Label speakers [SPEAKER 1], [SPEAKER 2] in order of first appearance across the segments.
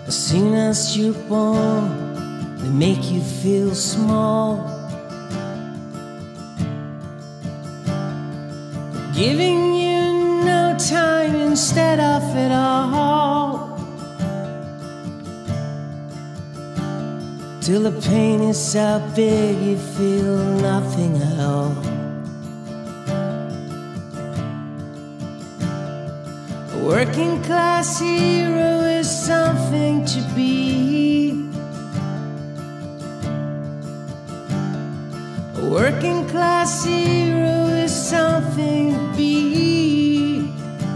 [SPEAKER 1] As soon as you're born, they make you feel small, giving you no time instead of it all, till the pain is so big you feel nothing at all. A working class hero is something to be. A working class hero is something to be.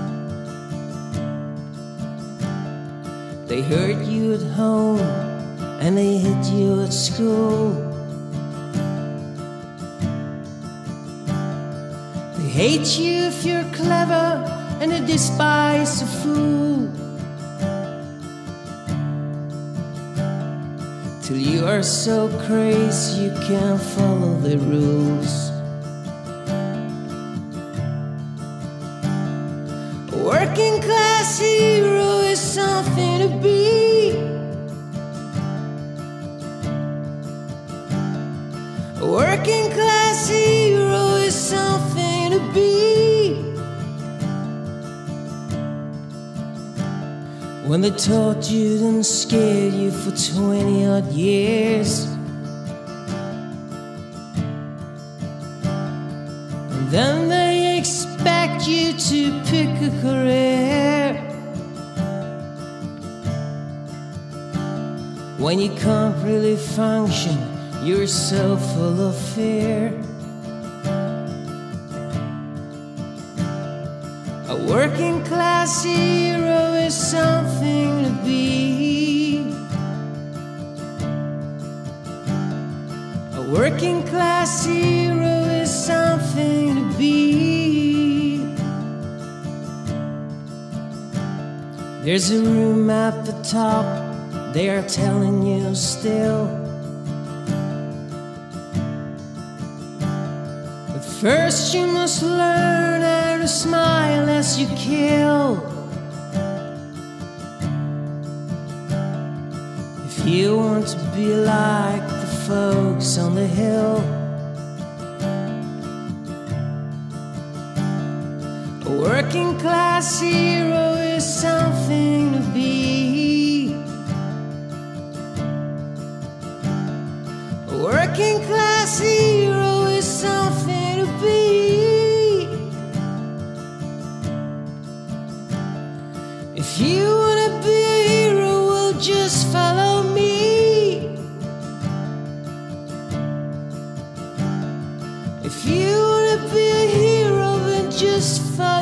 [SPEAKER 1] They hurt you at home and they hit you at school. They hate you if you're clever and they despise a fool, till you are so crazy you can't follow the rules. A working class hero is something to be. A working class hero is something to be. When they taught you and scared you for 20 odd years, and then they expect you to pick a career, when you can't really function, you're so full of fear. A working class hero is something to be. A working class hero is something to be. There's a room at the top, they are telling you still, but first you must learn how to smile as you kill. If you want to be like the folks on the hill. A working class hero is something to be. A working class hero is something to be. If you wanna be a hero, well, just follow me. If you wanna be a hero, then just follow me.